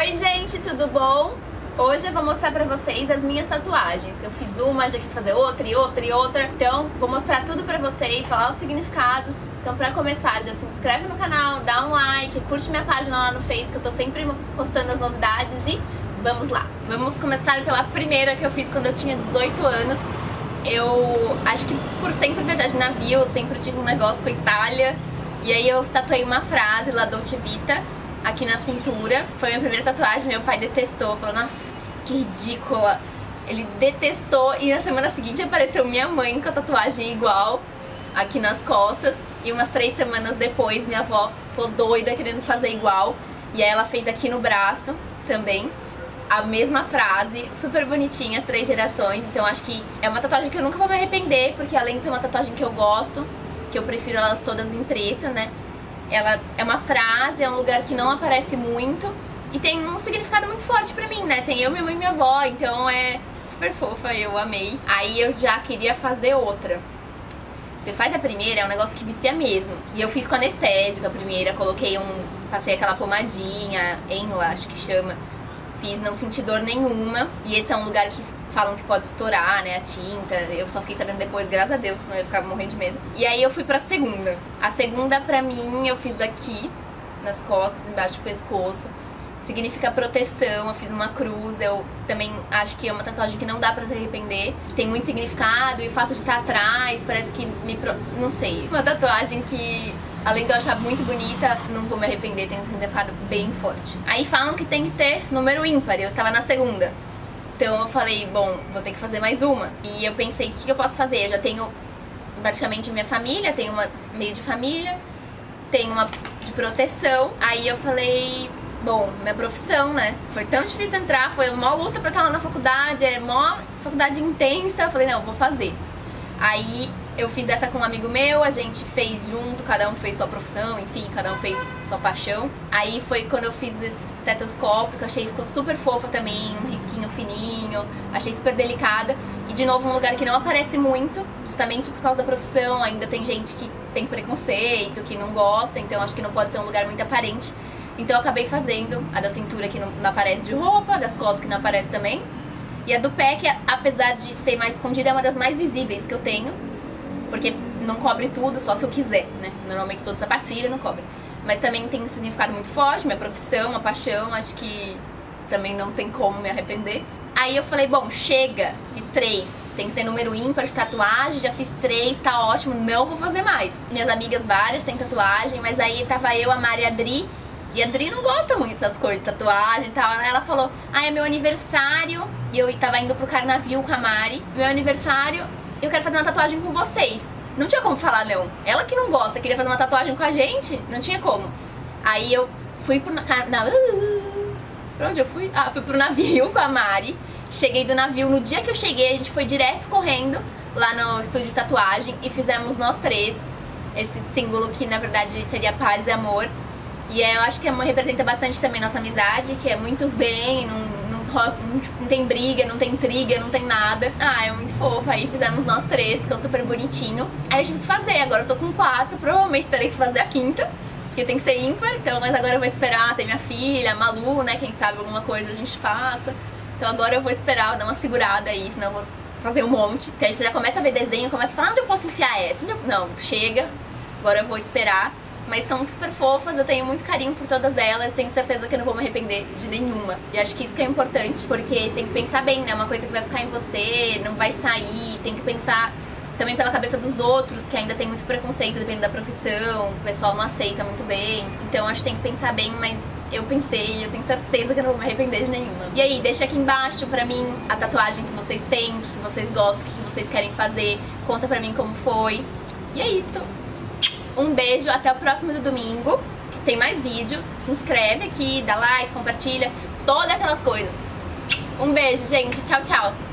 Oi gente, tudo bom? Hoje eu vou mostrar pra vocês as minhas tatuagens. Eu fiz uma, já quis fazer outra e outra e outra. Então vou mostrar tudo pra vocês, falar os significados. Então pra começar, já se inscreve no canal, dá um like, curte minha página lá no Face, que eu tô sempre postando as novidades. E vamos lá. Vamos começar pela primeira que eu fiz quando eu tinha 18 anos. Eu acho que por sempre viajar de navio, eu sempre tive um negócio com a Itália. E aí eu tatuei uma frase lá, Dolce Vita, aqui na cintura. Foi minha primeira tatuagem, meu pai detestou, falou, nossa, que ridícula. Ele detestou e na semana seguinte apareceu minha mãe com a tatuagem igual, aqui nas costas. E umas 3 semanas depois minha avó ficou doida querendo fazer igual. E aí ela fez aqui no braço também a mesma frase, super bonitinha, as 3 gerações. Então acho que é uma tatuagem que eu nunca vou me arrepender, porque além de ser uma tatuagem que eu gosto, que eu prefiro elas todas em preto, né? Ela é uma frase, é um lugar que não aparece muito e tem um significado muito forte pra mim, né? Tem eu, minha mãe e minha avó, então é super fofa, eu amei. Aí eu já queria fazer outra. Você faz a primeira, é um negócio que vicia mesmo. E eu fiz com anestésico a primeira, passei aquela pomadinha, Enla, acho que chama. Fiz, não senti dor nenhuma. E esse é um lugar que falam que pode estourar, né, a tinta. Eu só fiquei sabendo depois, graças a Deus, senão eu ia ficar morrendo de medo. E aí eu fui pra segunda. A segunda, pra mim, eu fiz aqui, nas costas, embaixo do pescoço. Significa proteção, eu fiz uma cruz. Eu também acho que é uma tatuagem que não dá pra se arrepender. Tem muito significado e o fato de estar atrás parece que não sei. Uma tatuagem que, além de eu achar muito bonita, não vou me arrepender, tem um significado bem forte. Aí falam que tem que ter número ímpar, eu estava na segunda. Então eu falei, bom, vou ter que fazer mais uma. E eu pensei, o que eu posso fazer? Eu já tenho praticamente minha família, tenho uma meio de família, tenho uma de proteção. Aí eu falei, bom, minha profissão, né? Foi tão difícil entrar, foi uma luta pra estar lá na faculdade, é uma faculdade intensa. Eu falei, não, vou fazer. Aí eu fiz essa com um amigo meu, a gente fez junto, cada um fez sua profissão, enfim, cada um fez sua paixão. Aí foi quando eu fiz esse estetoscópio, que eu achei que ficou super fofa também, um risquinho fininho, achei super delicada. E de novo um lugar que não aparece muito, justamente por causa da profissão, ainda tem gente que tem preconceito, que não gosta, então acho que não pode ser um lugar muito aparente. Então eu acabei fazendo a da cintura, que não aparece de roupa, das costas, que não aparece também. E a do pé, que apesar de ser mais escondida, é uma das mais visíveis que eu tenho, porque não cobre tudo, só se eu quiser, né? Normalmente toda sapatilha não cobre. Mas também tem um significado muito forte, minha profissão, uma paixão, acho que também não tem como me arrepender. Aí eu falei, bom, chega, fiz 3. Tem que ter número ímpar de tatuagem, já fiz 3, tá ótimo, não vou fazer mais. Minhas amigas várias têm tatuagem, mas aí tava eu, a Mari e a Adri. E a Adri não gosta muito dessas coisas de tatuagem e tal. Ela falou, é meu aniversário. E eu tava indo pro Carnavil com a Mari. Meu aniversário, eu quero fazer uma tatuagem com vocês. Não tinha como falar não. Ela que não gosta, queria fazer uma tatuagem com a gente. Não tinha como. Aí eu fui pra onde eu fui? Fui pro navio com a Mari. Cheguei do navio. No dia que eu cheguei, a gente foi direto correndo lá no estúdio de tatuagem. E fizemos nós 3 esse símbolo que na verdade seria paz e amor. E eu acho que representa bastante também nossa amizade, que é muito zen, não tem briga, não tem intriga, não tem nada. É muito fofa. Aí fizemos nós 3, ficou super bonitinho. Aí eu tive que fazer, agora eu tô com 4, provavelmente terei que fazer a 5ª, porque tem que ser ímpar, então, mas agora eu vou esperar, tem minha filha, a Malu, né, quem sabe alguma coisa a gente faça. Então agora eu vou esperar, vou dar uma segurada aí, senão eu vou fazer um monte. Porque aí você já começa a ver desenho, começa a falar, onde eu posso enfiar essa? Não, chega, agora eu vou esperar. Mas são super fofas, eu tenho muito carinho por todas elas, tenho certeza que eu não vou me arrepender de nenhuma. E acho que isso que é importante, porque tem que pensar bem, né? Uma coisa que vai ficar em você, não vai sair, tem que pensar também pela cabeça dos outros, que ainda tem muito preconceito dependendo da profissão, o pessoal não aceita muito bem. Então acho que tem que pensar bem, mas eu pensei e eu tenho certeza que eu não vou me arrepender de nenhuma. E aí, deixa aqui embaixo pra mim a tatuagem que vocês têm, que vocês gostam, que vocês querem fazer, conta pra mim como foi. E é isso. Um beijo, até o próximo domingo, que tem mais vídeo. Se inscreve aqui, dá like, compartilha, todas aquelas coisas. Um beijo, gente. Tchau, tchau.